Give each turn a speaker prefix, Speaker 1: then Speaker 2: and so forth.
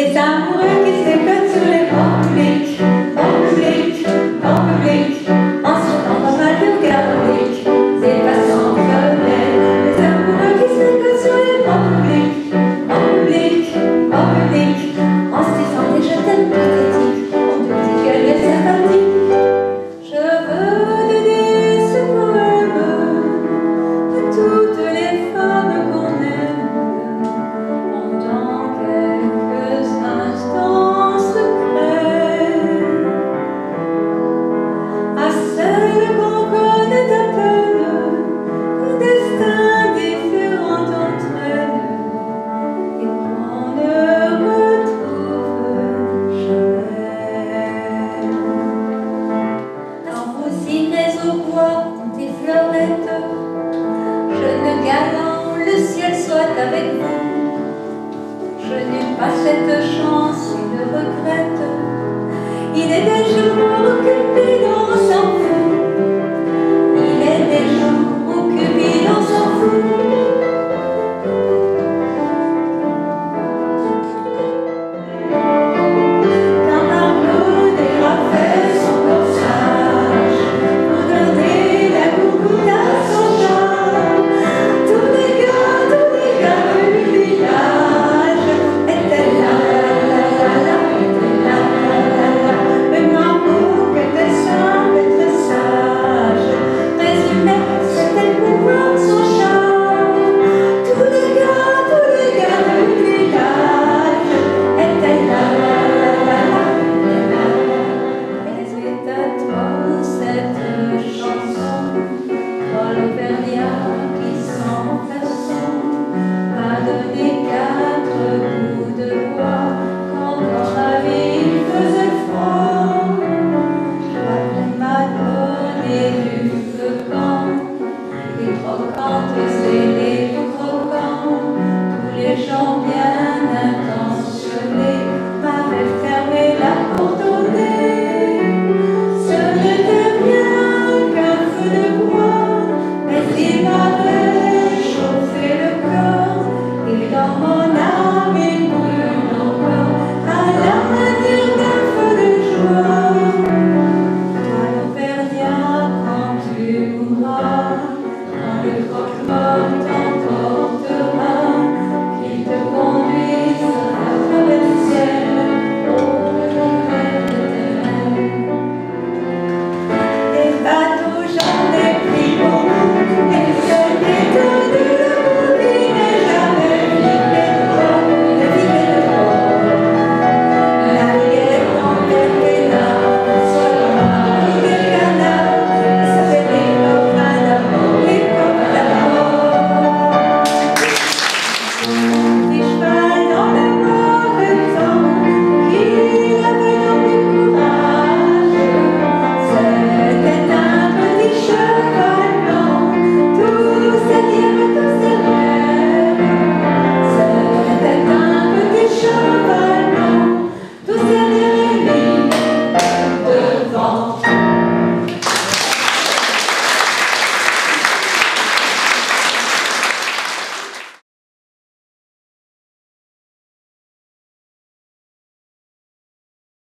Speaker 1: Des amoureux qui s'éclatent sur les bancs publics, bancs publics, bancs publics, en sautant dans un regard public, des passants fenêtres. Des amoureux qui s'éclatent sur les bancs publics, bancs publics, bancs publics, en se disant des je t'aime pathétiques, en tout petit qu'elle est sympathique. Je veux dédier ce poème à toutes les femmes qu'on aime, pendant quelques instants secrets, à celles qu'on connaît à peine, un destin différent entre elles, et qu'on ne retrouve jamais. Quand vous irez au bois des fleurettes, jeune galant, le ciel soit avec vous. Je n'ai pas cette chance et le regrette. Il est des jours où Cupidon s'en fout. Il est des jours où Cupidon s'en fout. Quand Margot a fait son corsage pour donner la coucoute à son chat, tous les gars du village étaient là, étaient là. Mais Margot, qui était simple et très sage, résumait, c'était le pouvoir de son chat. Tous les gars du village étaient là, étaient là. Et c'est à toi cette chanson, toi l'Auvergnat qui sans façon m'a donné 4 coups de bois quand dans ma vie faisait froid. Après m'a donné du feu quand les croquantes et les croquants, tous les gens bien